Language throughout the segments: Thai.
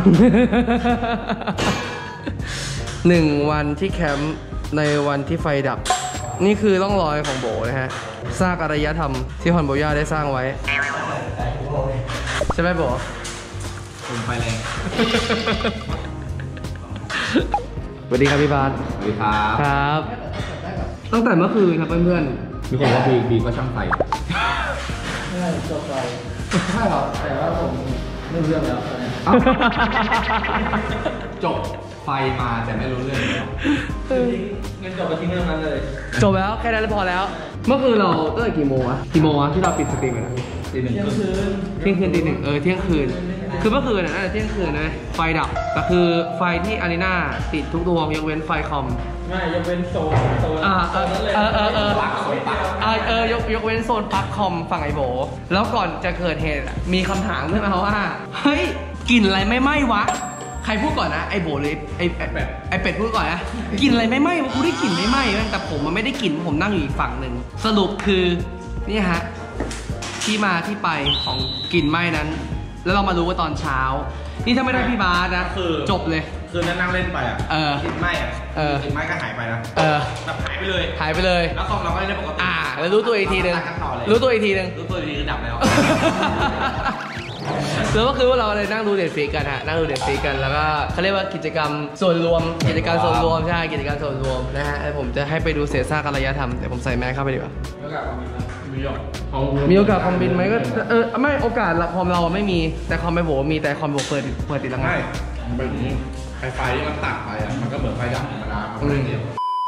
1 วันที่แคมป์ในวันที่ไฟดับนี่คือร่องรอยของโบนะฮะซากอารยธรรมที่ฮอนโบย่าได้สร้างไว้ใช่ไหมโบผมไฟแรงสวัสดีครับพี่บาสสวัสดีครับครับตั้งแต่เมื่อคืนครับเพื่อนๆมีคนว่าบีก็ช่างไฟใช่จบไฟใช่หรอแต่ว่าผมไม่รู้เรื่องแล้วจบไฟมาแต่ไม่รู้เรื่องแล้วงั้นจบไปทิ้งเรื่องนั้นเลยจบแล้วแค่นั้นพอแล้วเมื่อคืนเราตั้งแต่กี่โมงที่เราปิดสตรีมกันตี 1 เที่ยงคืนตี 1เที่ยงคืนคือเมื่อคืนน่ะเที่ยงคืนนะไฟดับแต่คือไฟที่อารีนาติดทุกดวงยกเว้นไฟคอมไม่ยกเว้นโซนยกเว้นโซนปลั๊กคอมฝั่งไอโบแล้วก่อนจะเกิดเหตุมีคำถามขึ้นมาว่าเฮ้ยกลิ่นอะไรไม่ไหม้วะใครพูดก่อนนะไอโบเลยไอเป็ดพูดก่อนนะกลิ่นอะไรไม่ไหม้กูได้กลิ่นไม่ไหม้แต่ผมมันไม่ได้กลิ่นผมนั่งอยู่อีกฝั่งหนึ่งสรุปคือนี่ฮะที่มาที่ไปของกลิ่นไหม้นั้นแล้วเรามารู้ว่าตอนเช้านี่ถ้าไม่ได้พี่บาสนะคือจบเลยคือนั่งเล่นไปอ่ะกลิ่นไหม้อ่ะกลิ่นไหม้ก็หายไปนะแบบหายไปเลยแล้วคอมเราก็เล่นปกติแล้วรู้ตัวอีกทีนึงรู้ตัวอีกทีคือดับแล้วแล้วก็คือว่าเราเลยนั่งดูเด็ดฟรีกันฮะนั่งดูเด็ดฟรีกันแล้วก็เขาเรียกว่ากิจกรรมส่วนรวมใช่กิจกรรมส่วนรวมนะฮะผมจะให้ไปดูเศษซากอารยธรรมแต่ผมใส่แมสเข้าไปดีกว่ามีโอกาสคอมบินไหมก็ไม่โอกาสละคอมเราไม่มีแต่คอมไปโบมีแต่คอมโบเปิดติดแล้วไงแบบนี้ไฟที่มันตัดไปอ่ะมันก็เหมือนไฟดับธรรมดามันไม่เดียว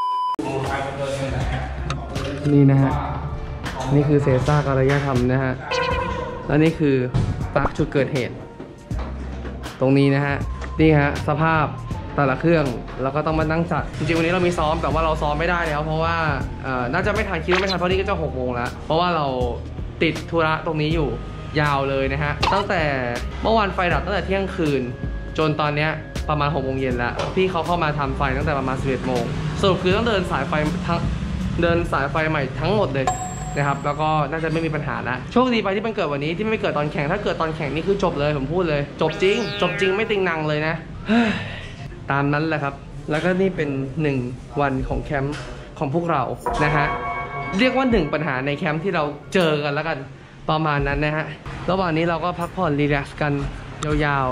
นี่นะฮะนี่คือเศษซากอารยธรรมนะฮะแล้วนี่คือปลั๊กจุดเกิดเหตุตรงนี้นะฮะนี่ฮะสภาพแต่ละเครื่องแล้วก็ต้องมานั่งจัดจริงๆวันนี้เรามีซ้อมแต่ว่าเราซ้อมไม่ได้แล้วเพราะว่าน่าจะไม่ทันคิดว่าไม่ทันเพราะนี่ก็จะ6 โมงแล้วเพราะว่าเราติดธุระตรงนี้อยู่ยาวเลยนะฮะตั้งแต่เมื่อวานไฟดับตั้งแต่เที่ยงคืนจนตอนนี้ประมาณ6 โมงเย็นแล้วพี่เขาเข้ามาทำไฟตั้งแต่ประมาณ11 โมงสรุปคือต้องเดินสายไฟใหม่ทั้งหมดเลยนะครับแล้วก็น่าจะไม่มีปัญหาละโชคดีไปที่มันเกิดวันนี้ที่ไม่เกิดตอนแข่งถ้าเกิดตอนแข่งนี่คือจบเลยผมพูดเลยจบจริงไม่ติงนังเลยนะตามนั้นแหละครับแล้วก็นี่เป็น1 วันของแคมป์ของพวกเรานะฮะเรียกว่า1 ปัญหาในแคมป์ที่เราเจอกันแล้วกันประมาณนั้นนะฮะระหว่างนี้เราก็พักผ่อนรีแลกซ์กันยาว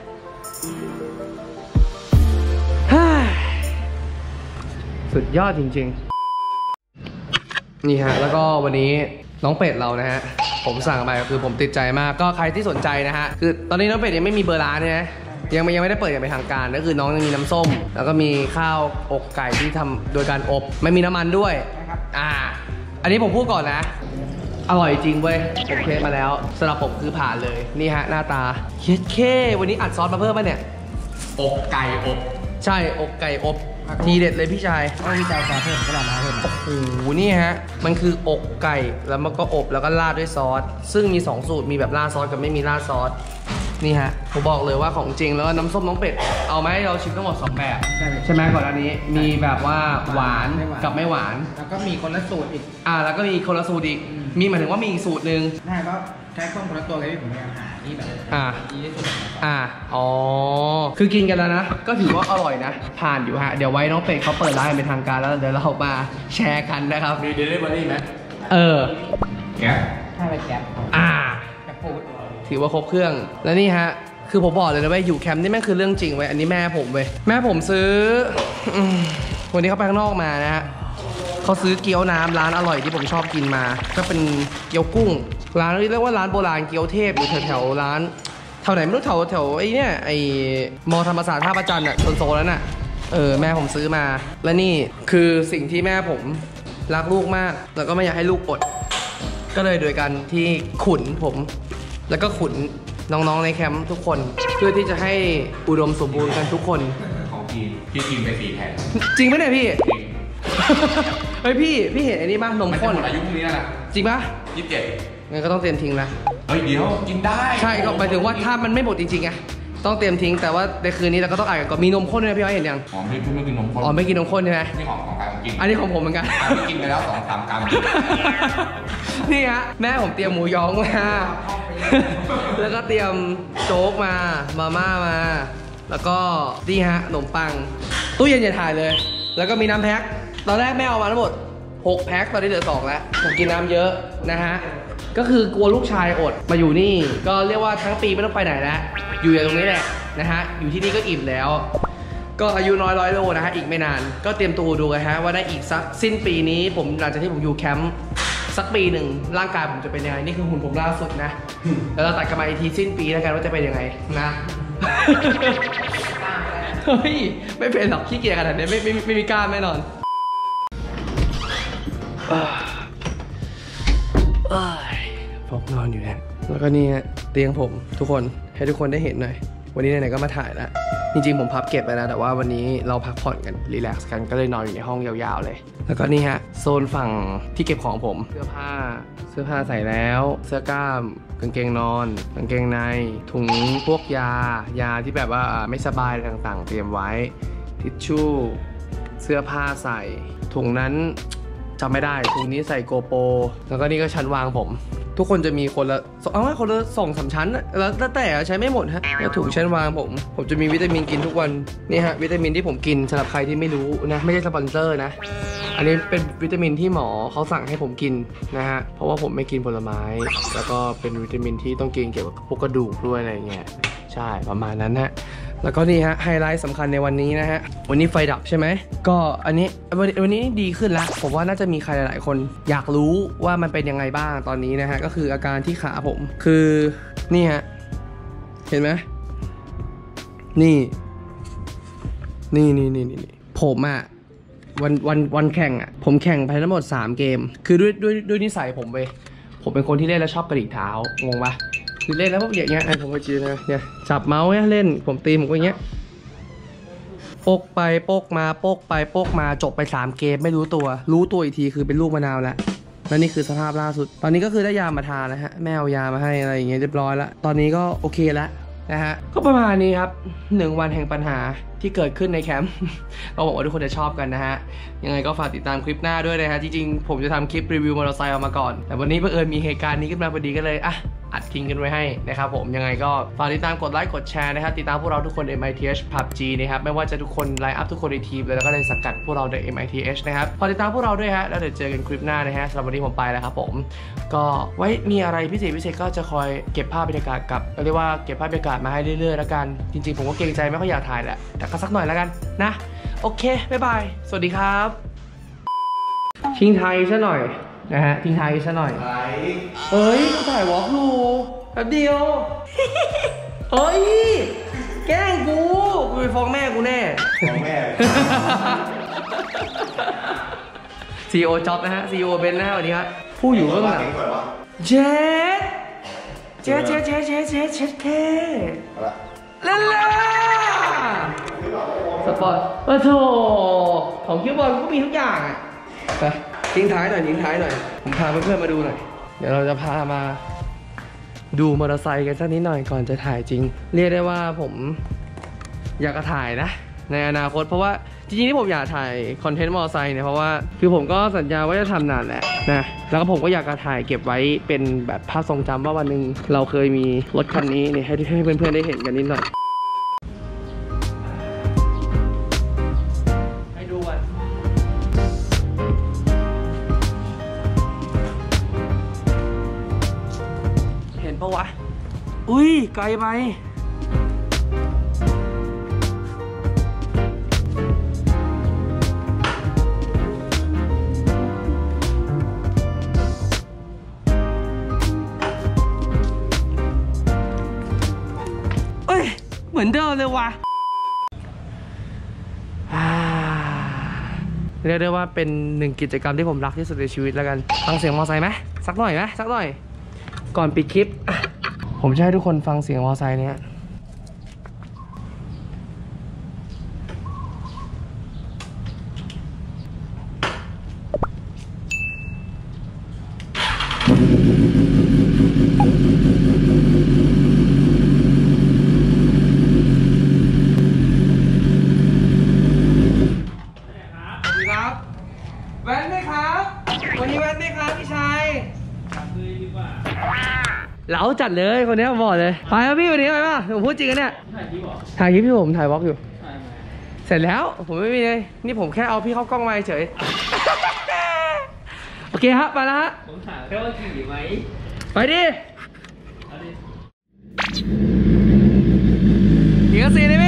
ๆสุดยอดจริงๆนี่ฮะแล้วก็วันนี้น้องเป็ดเรานะฮะผมสั่งไปคือผมติดใจมากก็ใครที่สนใจนะฮะคือตอนนี้น้องเป็ดยังไม่มีเบอร์ร้านนะยังไม่ได้เปิดอย่างเป็นทางการก็คือน้องยังมีน้ำส้มแล้วก็มีข้าวอกไก่ที่ทำโดยการอบไม่มีน้ำมันด้วยอันนี้ผมพูดก่อนนะอร่อยจริงเว้ยผมเทสมาแล้วสำหรับผมคือผ่านเลยนี่ฮะหน้าตาเย็ดเควันนี้อัดซอสมาเพิ่มป่ะเนี่ยอกไก่อบใช่อกไก่อบทีเด็ดเลยพี่ชายพี่ชายขอเพิ่มก็ได้มาเพิ่มโอ้โหนี่ฮะมันคืออกไก่แล้วมันก็อบแล้วก็ราดด้วยซอสซึ่งมี2 สูตรมีแบบราดซอสกับไม่มีราดซอสนี่ฮะผมบอกเลยว่าของจริงแล้วน้ำส้มน้องเป็ดเอาไหมเราชิมทั้งหมด2 แบบใช่ไหมก่อนอันนี้มีแบบว่าหวานกับไม่หวานแล้วก็มีคนละสูตรอีกแล้วก็มีคนละสูตรอีกมีหมายถึงว่ามีอีกสูตรหนึ่งใช่เพราะใช้ข้นคนละตัวเลยที่ผมพยายามหาที่แบบดีที่สุดคือกินกันแล้วนะก็ถือว่าอร่อยนะผ่านอยู่ฮะเดี๋ยวไว้น้องเป็ดเขาเปิดร้านเป็นทางการแล้วเดี๋ยวเรามาแชร์กันนะครับมีเดลิเวอรี่ไหมแก๊ปใช่ไปแก๊ปพูดถือว่าครบเครื่องแล้วนี่ฮะคือผมบอกเลยนะว่าอยู่แคมป์นี่แม่งคือเรื่องจริงเว้ยอันนี้แม่ผมเว้ยแม่ผมซื้อวันนี้เขาไปข้างนอกมานะฮะเขาซื้อเกี๊ยวน้ำร้านอร่อยที่ผมชอบกินมาก็เป็นเกี๊ยวกุ้งร้านเรียกว่าร้านโบราณเกี๊ยวเทพอยู่แถวร้านแถวไหนไม่รู้แถวไอ้เนี่ยไอ้มอธรรมศาสตร์ท่าประจันทร์โซนนั้นน่ะแม่ผมซื้อมาและนี่คือสิ่งที่แม่ผมรักลูกมากแล้วก็ไม่อยากให้ลูกอดก็เลยโดยการที่ขุนผมแล้วก็ขุนน้องๆในแคมป์ทุกคนเพื่อที่จะให้อุดมสมบูรณ์กันทุกคนของพี่กินไป4 แผ่นจริงไหมเนี่ยพี่เฮ้ยพี่เห็นไอ้นี่ป่ะนมข้นอายุพรุ่งนี้นะจริงป่ะ 27 งั้นก็ต้องเตรียมทิ้งนะเฮ้ยเดี๋ยวกินได้ใช่ก็หมายถึงว่าถ้ามันไม่หมดจริงๆไงต้องเตรียมทิ้งแต่ว่าในคืนนี้เราก็ต้องอ่านกันก่อนมีนมข้นด้วยนะพี่อ้อยเห็นยังอ๋อไม่กินนมข้นอ๋อไม่กินนมข้นใช่ไหมนี่ของใครผมกินอันนี้ของผมเหมือนกันกินไปแล้ว2-3 กรัมนี่ฮะแม่ผมเตรียมหมูยองมาแล้วก็เตรียมโจ๊กมาม่ามาแล้วก็นี่ฮะขนมปังตู้เย็นอย่าถ่ายเลยแล้วก็มีน้ำแพ็คตอนแรกแม่เอามาทั้งหมด6 แพ็คตอนนี้เหลือ2แล้วผมกินน้ำเยอะนะฮะก็คือกลัวลูกชายอดมาอยู่นี่ก็เรียกว่าทั้งปีไม่ต้องไปไหนแล้วอยู่อย่างตรงนี้แหละนะฮะอยู่ที่นี่ก็อิ่มแล้วก็อายุน้อย100 โลนะฮะอีกไม่นานก็เตรียมตัวดูกันฮะว่าได้อีกสักสิ้นปีนี้ผมหลังจากที่ผมอยู่แคมป์สักปีหนึ่งร่างกายผมจะเป็นยังไงนี่คือหุ่นผมล่าสุดนะแล้วเราตัดกันมาอีกทีสิ้นปีแล้วกันว่าจะเป็นยังไงนะเฮ้ยไม่เป็นหรอกขี้เกียจขนาดนี้ไม่มีกล้ามแน่นอนพกนอนอยู่เนี่ยแล้วก็นี่เตียงผมทุกคนให้ทุกคนได้เห็นหน่อยวันนี้ไหนๆก็มาถ่ายแล้วจริงๆผมพับเก็บไปแล้วแต่ว่าวันนี้เราพักผ่อนกันรีแลกซ์กันก็เลยนอนอยู่ในห้องยาวๆเลยแล้วก็นี่ฮะโซนฝั่งที่เก็บของผมเสื้อผ้าใส่แล้วเสื้อกล้ามกางเกงนอนกางเกงในถุงพวกยาที่แบบว่าไม่สบายต่างๆเตรียมไว้ทิชชู่เสื้อผ้าใส่ถุงนั้นจำไม่ได้ถุงนี้ใส่โกโปรแล้วก็นี่ก็ชั้นวางผมทุกคนจะมีคนละคนละ2-3 ชั้นแล้วแต่ใช้ไม่หมดฮะแล้วถุงชั้นวางผมจะมีวิตามินกินทุกวันนี่ฮะวิตามินที่ผมกินสำหรับใครที่ไม่รู้นะไม่ใช่สปอนเซอร์นะอันนี้เป็นวิตามินที่หมอเขาสั่งให้ผมกินนะฮะเพราะว่าผมไม่กินผลไม้แล้วก็เป็นวิตามินที่ต้องกินเกี่ยวกับพวกกระดูกด้วยอะไรเงี้ยใช่ประมาณนั้นฮะแล้วก็นี่ฮะไฮไลท์สำคัญในวันนี้นะฮะวันนี้ไฟดับใช่ไหมก็อันนี้วันนี้ดีขึ้นแล้วผมว่าน่าจะมีใครหลายๆคนอยากรู้ว่ามันเป็นยังไงบ้างตอนนี้นะฮะก็คืออาการที่ขาผมคือนี่ฮะเห็นไหมนี่ผมอะวันแข่งอะผมแข่งไปทั้งหมด3 เกมคือด้วยนิสัยผมเป็นคนที่เล่นแล้วชอบกระดิกเท้างงปะคือเล่นแล้วพวกอย่างเงี้ยผมก็จีนะเนี่ยจับเมาส์เนี่ยเล่นผมตีผมก็อย่างเงี้ยโปกไปโปกมาโปกไปโปกมาจบไป3 เกมไม่รู้ตัวอีกทีคือเป็นลูกมะนาวแล้วและนี่คือสภาพล่าสุดตอนนี้ก็คือได้ยามาทานนะฮะแม่เอายามาให้อะไรอย่างเงี้ยเรียบร้อยแล้วตอนนี้ก็โอเคแล้วนะฮะก็ประมาณนี้ครับ1 วันแห่งปัญหาที่เกิดขึ้นในแคมป์ก็หวังว่าทุกคนจะชอบกันนะฮะยังไงก็ฝากติดตามคลิปหน้าด้วยนะฮะจริงๆผมจะทำคลิปรีวิวมอเตอร์ไซค์ออกมาก่อนแต่วันนี้บังเอิญมีเหตุการณ์นี้ขึ้นมาพอดีก็เลยอัดทิ้งกันไว้ให้นะครับผมยังไงก็ฝากติดตามกดไลค์กดแชร์นะครับติดตามพวกเราทุกคน MITH PUBG นะครับไม่ว่าจะทุกคนไลน์อัพทุกคนในทีมเลยแล้วก็ในสังกัดพวกเราใน MITH นะครับฝากติดตามพวกเราด้วยฮะแล้วเดี๋ยวเจอกันคลิปหน้านะฮะสำหรับวันนี้ผมไปแล้วครับผมก็ไว้มีอะไรพิเศษก็จะคอยเก็บภาพบรรยากาศกับเรียกว่าเก็บภาพบรรยากาศมาให้เรื่อยๆแล้วกันจริงๆผมก็เกรงใจไม่ค่อยอยากถ่ายแหละแต่ก็สักหน่อยแล้วกันนะโอเคบ๊ายบายสวัสดีครับทิ้งท้ายซะหน่อยนะฮะทิ้งท้ายซะหน่อยเฮ้ยกูถ่ายวอล์กดูแป๊บเดียวเฮ้ยแกล้งกูไปฟ้องแม่กูแน่ฟ้องแม่CEO จ็อบนะฮะ CEO เบนนะฮะสวัสดีครับผู้อยู่เบื้องหลังเจ๊แค่ล่าสปอร์ตโถของคิวบอลก็มีทุกอย่างอ่ะไปทิ้งท้ายหน่อยผมพาเพื่อนๆมาดูหน่อยเดี๋ยวเราจะพามาดูมอเตอร์ไซค์กันสักนิดหน่อยก่อนจะถ่ายจริงเรียกได้ว่าผมอยากจะถ่ายนะในอนาคตเพราะว่าจริงๆที่ผมอยากถ่ายคอนเทนต์มอเตอร์ไซค์เนี่ยเพราะว่าคือผมก็สัญญาว่าจะทำนานแหละนะแล้วก็ผมก็อยากจะถ่ายเก็บไว้เป็นแบบภาพทรงจำว่าวันหนึ่งเราเคยมีรถคันนี้เนี่ยให้เพื่อนๆได้เห็นกันนิดหน่อยให้ดูกันเห็นปะวะอุ้ยไกลไปเหมือนเดิมเลยว่ะเรียกได้ว่าเป็น1 กิจกรรมที่ผมรักที่สุดในชีวิตแล้วกันฟังเสียงมอเตอร์ไซค์ไหมสักหน่อยก่อนปิดคลิปผมจะให้ทุกคนฟังเสียงมอเตอร์ไซค์เนี้ยนไหมครับวันนี้แว้นไหมครับพี่ชายเหลาจัดเลยคนนี้บอกเลยไปครับพี่วันนี้ไปป่ะผมพูดจริงกันเนี่ยถ่ายคลิปพี่ผมถ่ายวอล์กอยู่เสร็จแล้วผมไม่มีเลยนี่ผมแค่เอาพี่เข้ากล้องมาเฉย โอเคครับไปแล้วฮะผมถามแค่ว่าขี่ไหมไปดิขี่กระสีได้ไหม